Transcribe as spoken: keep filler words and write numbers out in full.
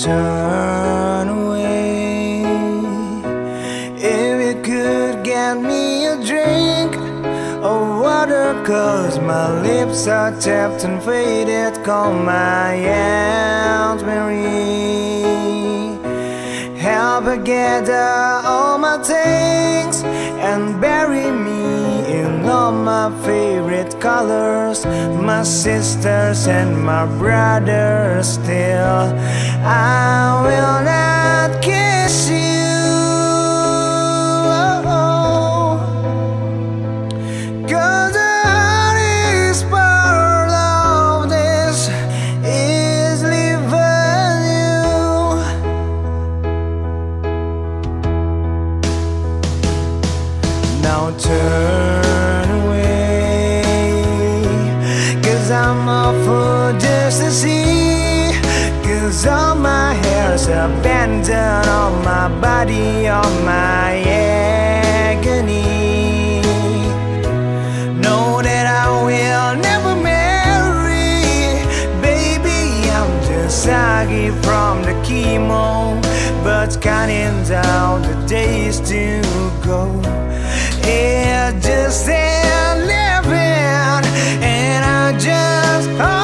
turn away. If you could get me a drink of water, 'cause my lips are tapped and faded. Call my Aunt Mary, help her gather all my things and bury me in all my favorite colors. My sisters and my brothers, still I will not kiss you, oh, 'cause the hardest part of this is leaving you. Now turn away, 'cause I'm off for just to see. 'Cause all my hair's abandoned on my body, on my agony. Know that I will never marry, baby, I'm just saggy from the chemo, but counting down the days to go. It just ain't living, and I just